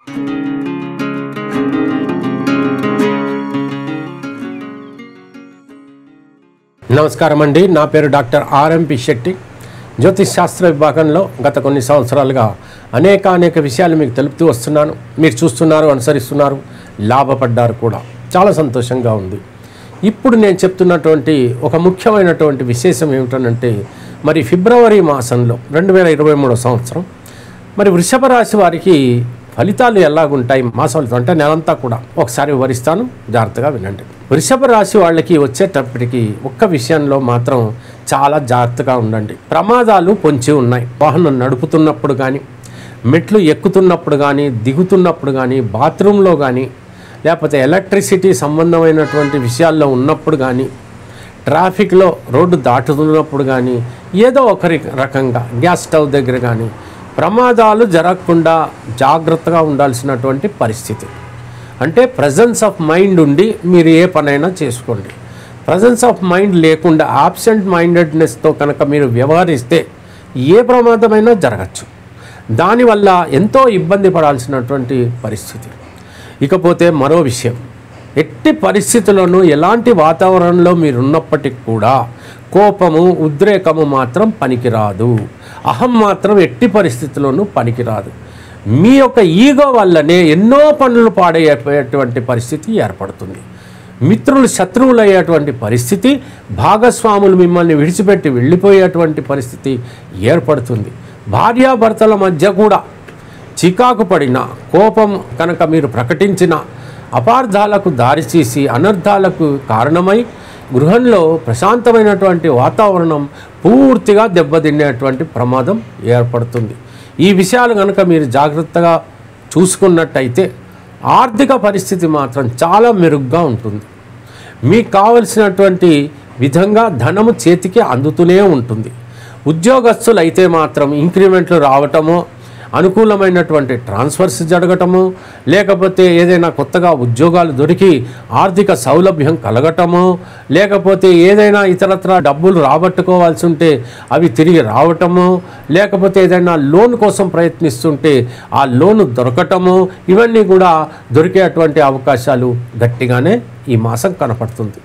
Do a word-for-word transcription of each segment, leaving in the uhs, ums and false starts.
నమస్కారం అండి, నా పేరు డాక్టర్ ఆర్ఎంపి శెట్టి. జ్యోతిష్ శాస్త్ర విభాగంలో గత కొన్ని సంవత్సరాలుగా అనేక అనేక విషయాలు మీకు తెలుపుతూ వస్తున్నాను. మీరు చూస్తున్నారు, అనుసరిస్తున్నారు, లాభపడ్డారు కూడా. చాలా సంతోషంగా ఉంది. ఇప్పుడు నేను చెప్తున్నటువంటి ఒక ముఖ్యమైనటువంటి విశేషం ఏమిటనంటే, మరి ఫిబ్రవరి మాసంలో రెండు వేల ఇరవై మూడో సంవత్సరం మరి వృషభ రాశి వారికి ఫలితాలు ఎలాగుంటాయి మాసాలు అంటే నెలంతా కూడా ఒకసారి వివరిస్తాను, జాగ్రత్తగా వినండి. వృషభ రాశి వాళ్ళకి వచ్చేటప్పటికి ఒక్క విషయంలో మాత్రం చాలా జాగ్రత్తగా ఉండండి. ప్రమాదాలు పొంచి ఉన్నాయి. వాహనం నడుపుతున్నప్పుడు కానీ, మెట్లు ఎక్కుతున్నప్పుడు కానీ, దిగుతున్నప్పుడు కానీ, బాత్రూంలో కానీ, లేకపోతే ఎలక్ట్రిసిటీ సంబంధమైనటువంటి విషయాల్లో ఉన్నప్పుడు కానీ, ట్రాఫిక్లో రోడ్డు దాటుతున్నప్పుడు కానీ, ఏదో ఒకరి రకంగా గ్యాస్ స్టవ్ దగ్గర కానీ ప్రమాదాలు జరగకుండా జాగ్రత్తగా ఉండాల్సినటువంటి పరిస్థితి. అంటే ప్రజెన్స్ ఆఫ్ మైండ్ ఉండి మీరు ఏ పనైనా చేసుకోండి. ప్రజెన్స్ ఆఫ్ మైండ్ లేకుండా ఆబ్సెంట్ మైండెడ్నెస్తో కనుక మీరు వ్యవహరిస్తే ఏ ప్రమాదమైనా జరగచ్చు. దానివల్ల ఎంతో ఇబ్బంది పడాల్సినటువంటి పరిస్థితి. ఇకపోతే మరో విషయం, ఎట్టి పరిస్థితుల్లోనూ ఎలాంటి వాతావరణంలో మీరున్నప్పటికీ కూడా కోపము, ఉద్రేకము మాత్రం పనికిరాదు. అహం మాత్రం ఎట్టి పరిస్థితుల్లోనూ పనికిరాదు. మీ యొక్క ఈగో వల్లనే ఎన్నో పనులు పాడయ్యేటువంటి పరిస్థితి ఏర్పడుతుంది. మిత్రులు శత్రువులు అయ్యేటువంటి పరిస్థితి, భాగస్వాములు మిమ్మల్ని విడిచిపెట్టి వెళ్ళిపోయేటువంటి పరిస్థితి ఏర్పడుతుంది. భార్యాభర్తల మధ్య కూడా చికాకు పడిన, కోపం కనుక మీరు ప్రకటించిన అపార్థాలకు దారితీసి అనర్థాలకు కారణమై గృహంలో ప్రశాంతమైనటువంటి వాతావరణం పూర్తిగా దెబ్బతినేటువంటి ప్రమాదం ఏర్పడుతుంది. ఈ విషయాలు కనుక మీరు జాగ్రత్తగా చూసుకున్నట్టయితే ఆర్థిక పరిస్థితి మాత్రం చాలా మెరుగ్గా ఉంటుంది. మీకు కావలసినటువంటి విధంగా ధనము చేతికి అందుతూనే ఉంటుంది. ఉద్యోగస్తులు అయితే మాత్రం ఇంక్రిమెంట్లు రావటమో, అనుకూలమైనటువంటి ట్రాన్స్ఫర్స్ జరగటము, లేకపోతే ఏదైనా కొత్తగా ఉద్యోగాలు దొరికి ఆర్థిక సౌలభ్యం కలగటమో, లేకపోతే ఏదైనా ఇతరత్ర డబ్బులు రాబట్టుకోవాల్సి ఉంటే అవి తిరిగి రావటమో, లేకపోతే ఏదైనా లోన్ కోసం ప్రయత్నిస్తుంటే ఆ లోను దొరకటమో, ఇవన్నీ కూడా దొరికేటువంటి అవకాశాలు గట్టిగానే ఈ మాసం కనపడుతుంది.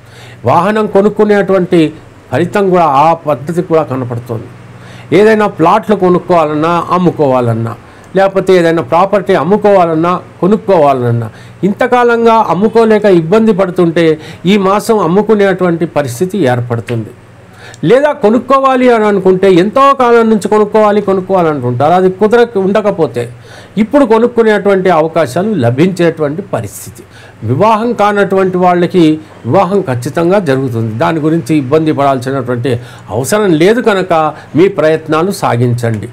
వాహనం కొనుక్కునేటువంటి ఫలితం కూడా ఆ పద్ధతి కూడా కనపడుతుంది. ఏదైనా ప్లాట్లు కొనుక్కోవాలన్నా, అమ్ముకోవాలన్నా, లేకపోతే ఏదైనా ప్రాపర్టీ అమ్ముకోవాలన్నా, కొనుక్కోవాలన్నా, ఇంతకాలంగా అమ్ముకోలేక ఇబ్బంది పడుతుంటే ఈ మాసం అమ్ముకునేటువంటి పరిస్థితి ఏర్పడుతుంది. లేదా కొనుక్కోవాలి అని అనుకుంటే ఎంతో కాలం నుంచి కొనుక్కోవాలి కొనుక్కోవాలనుకుంటారు, అది కుదరక ఉండకపోతే ఇప్పుడు కొనుక్కునేటువంటి అవకాశాలు లభించేటువంటి పరిస్థితి. వివాహం కానటువంటి వాళ్ళకి వివాహం ఖచ్చితంగా జరుగుతుంది. దాని గురించి ఇబ్బంది పడాల్సినటువంటి అవసరం లేదు కనుక మీ ప్రయత్నాలు సాగించండి.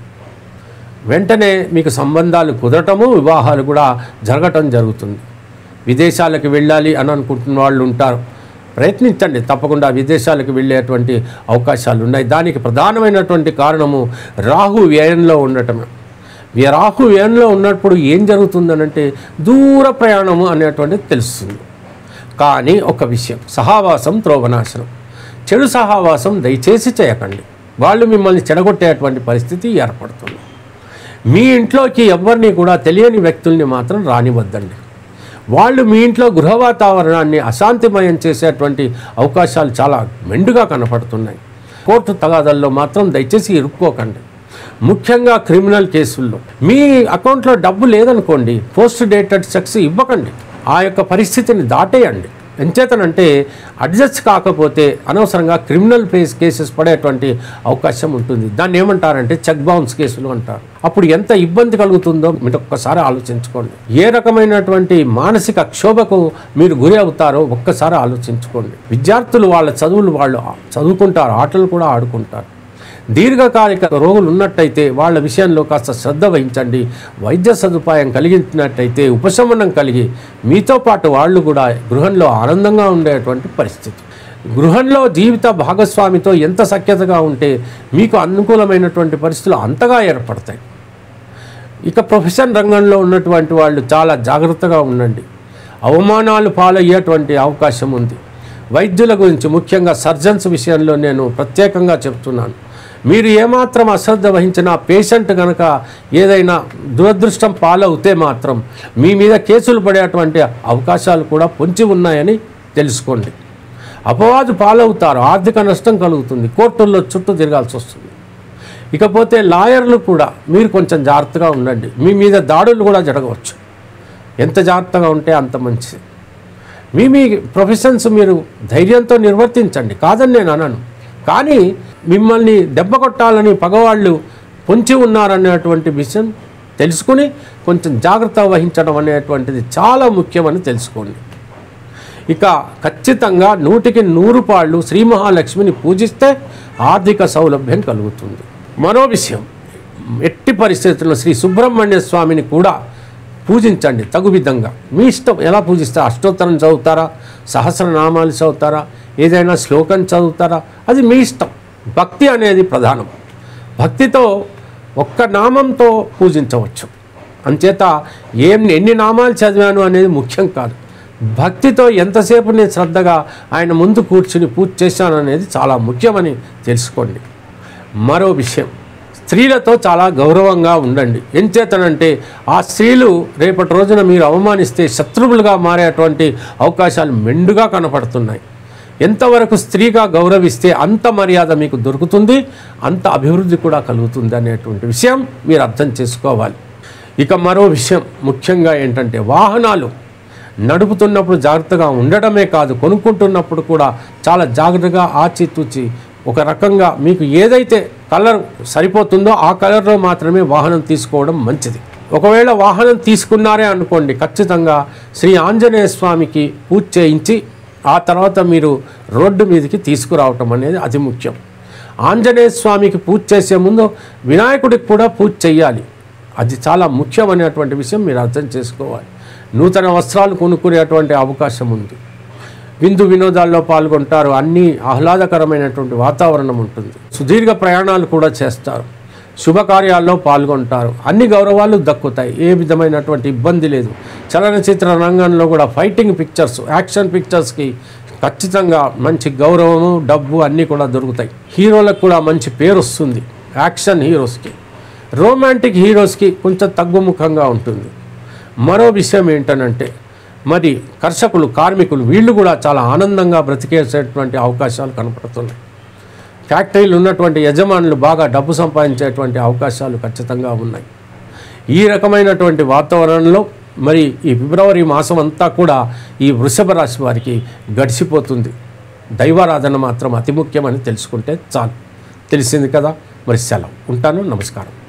వెంటనే మీకు సంబంధాలు కుదరటము, వివాహాలు కూడా జరగటం జరుగుతుంది. విదేశాలకు వెళ్ళాలి అని అనుకుంటున్న వాళ్ళు ఉంటారు, ప్రయత్నించండి. తప్పకుండా విదేశాలకు వెళ్ళేటువంటి అవకాశాలు ఉన్నాయి. దానికి ప్రధానమైనటువంటి కారణము రాహు వ్యయంలో ఉండటమే. రాహు వ్యయంలో ఉన్నప్పుడు ఏం జరుగుతుందనంటే దూర ప్రయాణము అనేటువంటిది తెలుస్తుంది. కానీ ఒక విషయం, సహవాసం త్రోవనాశనం. చెడు సహవాసం దయచేసి చేయకండి. వాళ్ళు మిమ్మల్ని చెడగొట్టేటువంటి పరిస్థితి ఏర్పడుతుంది. మీ ఇంట్లోకి ఎవరిని కూడా తెలియని వ్యక్తుల్ని మాత్రం రానివద్దండి. వాళ్ళు మీ ఇంట్లో గృహ వాతావరణాన్ని అశాంతిమయం చేసేటువంటి అవకాశాలు చాలా మెండుగా కనపడుతున్నాయి. కోర్టు తగాదాల్లో మాత్రం దయచేసి ఇరుక్కోకండి. ముఖ్యంగా క్రిమినల్ కేసుల్లో మీ అకౌంట్లో డబ్బు లేదనుకోండి, పోస్ట్ డేటెడ్ చెక్స్ ఇవ్వకండి. ఆ యొక్క పరిస్థితిని దాటేయండి. ఎంచేతనంటే అడ్జస్ట్ కాకపోతే అనవసరంగా క్రిమినల్ కేస్ కేసెస్ పడేటువంటి అవకాశం ఉంటుంది. దాన్ని ఏమంటారంటే చెక్ బౌన్స్ కేసులు అంటారు. అప్పుడు ఎంత ఇబ్బంది కలుగుతుందో మీరు ఒక్కసారి ఆలోచించుకోండి. ఏ రకమైనటువంటి మానసిక క్షోభకు మీరు గురి అవుతారో ఒక్కసారి ఆలోచించుకోండి. విద్యార్థులు వాళ్ళ చదువులు వాళ్ళు చదువుకుంటారు, ఆటలు కూడా ఆడుకుంటారు. దీర్ఘకాలిక రోగులు ఉన్నట్టయితే వాళ్ళ విషయంలో కాస్త శ్రద్ధ వహించండి. వైద్య సదుపాయం కలిగించినట్టయితే ఉపశమనం కలిగి మీతో పాటు వాళ్ళు కూడా గృహంలో ఆనందంగా ఉండేటువంటి పరిస్థితి. గృహంలో జీవిత భాగస్వామితో ఎంత సఖ్యతగా ఉంటే మీకు అనుకూలమైనటువంటి పరిస్థితులు అంతగా ఏర్పడతాయి. ఇక ప్రొఫెషన్ రంగంలో ఉన్నటువంటి వాళ్ళు చాలా జాగ్రత్తగా ఉండండి. అవమానాలు పాలయ్యేటువంటి అవకాశం ఉంది. వైద్యుల గురించి ముఖ్యంగా సర్జన్స్ విషయంలో నేను ప్రత్యేకంగా చెప్తున్నాను. మీరు ఏమాత్రం అశ్రద్ధ వహించిన పేషెంట్ కనుక ఏదైనా దురదృష్టం పాలవుతే మాత్రం మీ మీద కేసులు పడేటువంటి అవకాశాలు కూడా పొంచి ఉన్నాయని తెలుసుకోండి. అపవాదు పాలవుతారు, ఆర్థిక నష్టం కలుగుతుంది, కోర్టుల్లో చుట్టూ తిరగాల్సి వస్తుంది. ఇకపోతే లాయర్లు కూడా మీరు కొంచెం జాగ్రత్తగా ఉండండి, మీ మీద దాడులు కూడా జరగవచ్చు. ఎంత జాగ్రత్తగా ఉంటే అంత మంచిది. మీ మీ ప్రొఫెషన్స్ మీరు ధైర్యంతో నిర్వర్తించండి, కాదని నేను అనను. కానీ మిమ్మల్ని దెబ్బ కొట్టాలని పగవాళ్ళు పొంచి ఉన్నారనేటువంటి విషయం తెలుసుకుని కొంచెం జాగ్రత్త వహించడం అనేటువంటిది చాలా ముఖ్యమని తెలుసుకోండి. ఇక ఖచ్చితంగా నూటికి నూరు పాళ్ళు శ్రీ మహాలక్ష్మిని పూజిస్తే ఆర్థిక సౌలభ్యం కలుగుతుంది. మరో విషయం, ఎట్టి పరిస్థితుల్లో శ్రీ సుబ్రహ్మణ్య స్వామిని కూడా పూజించండి తగు విధంగా. మీ ఇష్టం ఎలా పూజిస్తారా, అష్టోత్తరం చదువుతారా, సహస్రనామాలు చదువుతారా, ఏదైనా శ్లోకం చదువుతారా, అది మీ ఇష్టం. భక్తి అనేది ప్రధానం. భక్తితో ఒక్క నామంతో పూజించవచ్చు. అంచేత ఏం ఎన్ని నామాలు చదివాను అనేది ముఖ్యం కాదు, భక్తితో ఎంతసేపు నేను శ్రద్ధగా ఆయన ముందు కూర్చుని పూజ చేశాను అనేది చాలా ముఖ్యమని తెలుసుకోండి. మరో విషయం, స్త్రీలతో చాలా గౌరవంగా ఉండండి. ఎంచేతనంటే ఆ స్త్రీలు రేపటి రోజున మీరు అవమానిస్తే శత్రువులుగా మారేటువంటి అవకాశాలు మెండుగా కనపడుతున్నాయి. ఎంతవరకు స్త్రీగా గౌరవిస్తే అంత మర్యాద మీకు దొరుకుతుంది, అంత అభివృద్ధి కూడా కలుగుతుంది అనేటువంటి విషయం మీరు అర్థం చేసుకోవాలి. ఇక మరో విషయం ముఖ్యంగా ఏంటంటే, వాహనాలు నడుపుతున్నప్పుడు జాగ్రత్తగా ఉండడమే కాదు, కొనుక్కుంటున్నప్పుడు కూడా చాలా జాగ్రత్తగా ఆచితూచి ఒక రకంగా మీకు ఏదైతే కలర్ సరిపోతుందో ఆ కలర్లో మాత్రమే వాహనం తీసుకోవడం మంచిది. ఒకవేళ వాహనం తీసుకున్నారే అనుకోండి, ఖచ్చితంగా శ్రీ ఆంజనేయ స్వామికి పూజ చేయించి ఆ తర్వాత మీరు రోడ్డు మీదకి తీసుకురావటం అనేది అతి ముఖ్యం. ఆంజనేయ స్వామికి పూజ చేసే ముందు వినాయకుడికి కూడా పూజ చేయాలి, అది చాలా ముఖ్యమైనటువంటి విషయం మీరు అర్థం చేసుకోవాలి. నూతన వస్త్రాలు కొనుక్కునేటువంటి అవకాశం ఉంది, విందు వినోదాల్లో పాల్గొంటారు, అన్నీ ఆహ్లాదకరమైనటువంటి వాతావరణం ఉంటుంది. సుదీర్ఘ ప్రయాణాలు కూడా చేస్తారు, శుభకార్యాల్లో పాల్గొంటారు, అన్ని గౌరవాలు దక్కుతాయి, ఏ విధమైనటువంటి ఇబ్బంది లేదు. చలనచిత్ర రంగంలో కూడా ఫైటింగ్ పిక్చర్స్, యాక్షన్ పిక్చర్స్కి ఖచ్చితంగా మంచి గౌరవము, డబ్బు అన్నీ కూడా దొరుకుతాయి. హీరోలకు కూడా మంచి పేరు వస్తుంది, యాక్షన్ హీరోస్కి. రొమాంటిక్ హీరోస్కి కొంచెం తగ్గుముఖంగా ఉంటుంది. మరో విషయం ఏంటనంటే, మరి కర్షకులు, కార్మికులు వీళ్ళు కూడా చాలా ఆనందంగా బ్రతికేసేటువంటి అవకాశాలు కనపడుతున్నాయి. ఫ్యాక్టరీలు ఉన్నటువంటి యజమానులు బాగా డబ్బు సంపాదించేటువంటి అవకాశాలు ఖచ్చితంగా ఉన్నాయి. ఈ రకమైనటువంటి వాతావరణంలో మరి ఈ ఫిబ్రవరి మాసం అంతా కూడా ఈ వృషభ రాశి వారికి గడిచిపోతుంది. దైవారాధన మాత్రం అతి ముఖ్యమని తెలుసుకుంటే చాలు. తెలిసింది కదా, మరి సెలవు. ఉంటాను. నమస్కారం.